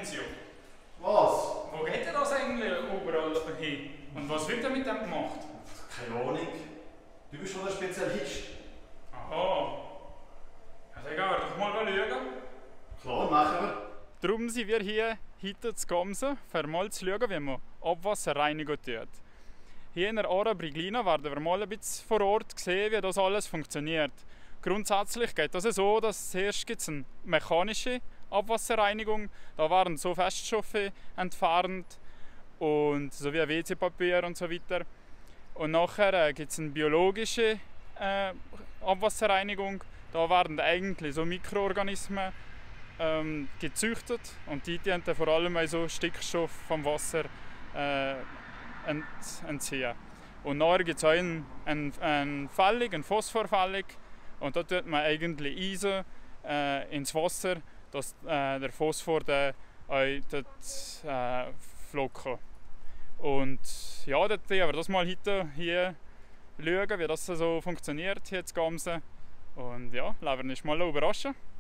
Ezio. Was? Wo geht denn das eigentlich überall hin? Und was wird denn mit dem gemacht? Keine Ahnung. Du bist schon der Spezialist. Aha. Ja, dann gehen wir doch mal schauen. Klar, machen wir. Darum sind wir hier heute zu Gamsen, um mal zu schauen, wie man Abwasserreinigung tut. Hier in der Ara Briglina werden wir mal ein bisschen vor Ort sehen, wie das alles funktioniert. Grundsätzlich geht das so, dass zuerst gibt's eine mechanische Abwasserreinigung. Da werden so Feststoffe entfernt und so wie WC-Papier und so weiter. Und nachher gibt es eine biologische Abwasserreinigung. Da werden eigentlich so Mikroorganismen gezüchtet und die dienen vor allem so Stickstoff vom Wasser entziehen. Und nachher gibt es auch eine Fällung, eine Phosphorfällung, und da tut man eigentlich Eisen ins Wasser, dass der Phosphor dann auch dort flocken. Und ja, dort werden wir das mal heute hier schauen, wie das so funktioniert hier in Gamsen. Und ja, lassen wir uns mal überraschen.